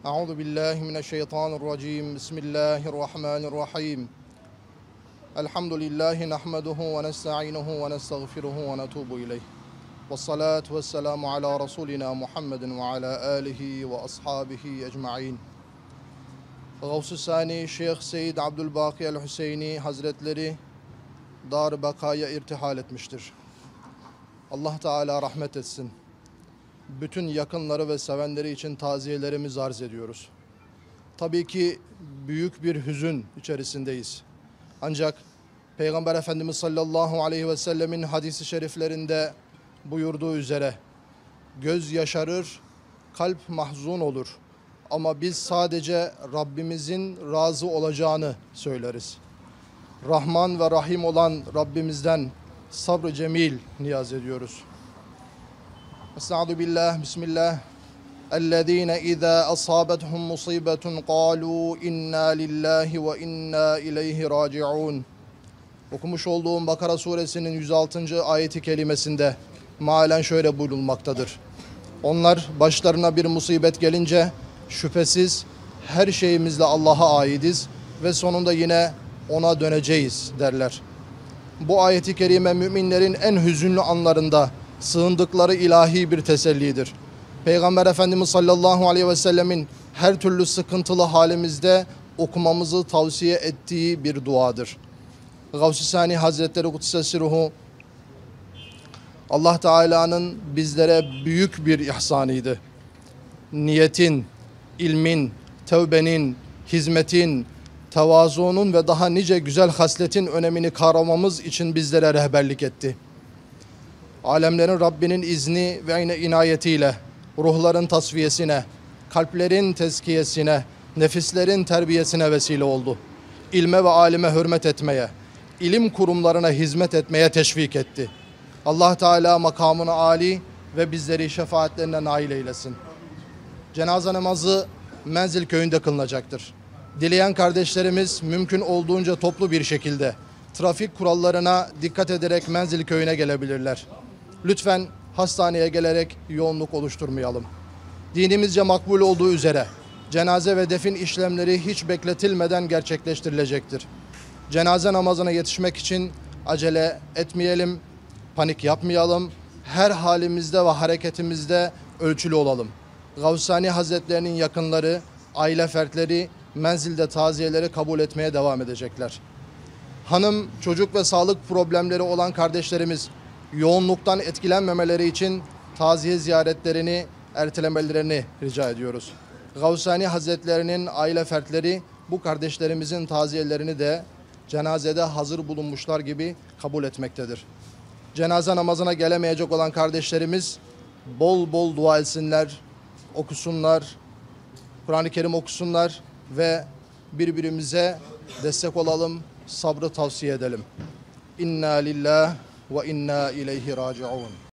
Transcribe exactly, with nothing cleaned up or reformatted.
Euzu billahi mineşşeytanirracim. Bismillahirrahmanirrahim. Elhamdülillahi nahmeduhu ve nestainuhu ve nestağfiruhu ve netubu ileyh. Vessalatu vesselamu ala Resulina Muhammedin ve ala alihi ve ashabihi ecmaîn. Gavs-ı Sani Şeyh Seyyid Abdülbaki el-Hüseyni Hazretleri Dar-ı Baka'ya irtihal etmiştir. Allah Teala rahmet etsin. Bütün yakınları ve sevenleri için taziyelerimizi arz ediyoruz. Tabii ki büyük bir hüzün içerisindeyiz. Ancak Peygamber Efendimiz sallallahu aleyhi ve sellemin hadisi şeriflerinde buyurduğu üzere göz yaşarır, kalp mahzun olur. Ama biz sadece Rabbimizin razı olacağını söyleriz. Rahman ve Rahim olan Rabbimizden sabrı cemil niyaz ediyoruz. Estaizu billah, bismillah. اَلَّذ۪ينَ اِذَا أَصَابَتْهُمْ مُصِيبَةٌ قَالُوا اِنَّا لِلّٰهِ وَاِنَّا اِلَيْهِ رَاجِعُونَ. Okumuş olduğum Bakara suresinin yüz altıncı ayeti kelimesinde mealen şöyle buyurulmaktadır. Onlar başlarına bir musibet gelince şüphesiz her şeyimizle Allah'a aidiz ve sonunda yine ona döneceğiz derler. Bu ayeti kerime müminlerin en hüzünlü anlarında sığındıkları ilahi bir tesellidir. Peygamber Efendimiz sallallahu aleyhi ve sellemin her türlü sıkıntılı halimizde okumamızı tavsiye ettiği bir duadır. Gavs-ı Sani Hazretleri Kudsesi Ruhu Allah Teala'nın bizlere büyük bir ihsanıydı. Niyetin, ilmin, tevbenin, hizmetin, tevazuunun ve daha nice güzel hasletin önemini kavramamız için bizlere rehberlik etti. Alemlerin Rabbinin izni ve inayetiyle ruhların tasfiyesine, kalplerin tezkiyesine, nefislerin terbiyesine vesile oldu. İlme ve alime hürmet etmeye, ilim kurumlarına hizmet etmeye teşvik etti. Allah Teala makamını âli ve bizleri şefaatlerine nail eylesin. Cenaze namazı Menzil köyünde kılınacaktır. Dileyen kardeşlerimiz mümkün olduğunca toplu bir şekilde trafik kurallarına dikkat ederek Menzil köyüne gelebilirler. Lütfen hastaneye gelerek yoğunluk oluşturmayalım. Dinimizce makbul olduğu üzere cenaze ve defin işlemleri hiç bekletilmeden gerçekleştirilecektir. Cenaze namazına yetişmek için acele etmeyelim, panik yapmayalım, her halimizde ve hareketimizde ölçülü olalım. Gavs-ı Hazretlerinin yakınları, aile fertleri menzilde taziyeleri kabul etmeye devam edecekler. Hanım, çocuk ve sağlık problemleri olan kardeşlerimiz yoğunluktan etkilenmemeleri için taziye ziyaretlerini ertelemelerini rica ediyoruz. Gavs-ı Hazretlerinin aile fertleri bu kardeşlerimizin taziyelerini de cenazede hazır bulunmuşlar gibi kabul etmektedir. Cenaze namazına gelemeyecek olan kardeşlerimiz bol bol dua etsinler, okusunlar, Kur'an-ı Kerim okusunlar ve birbirimize destek olalım, sabrı tavsiye edelim. İnna lillah ve inna ileyhi raciun.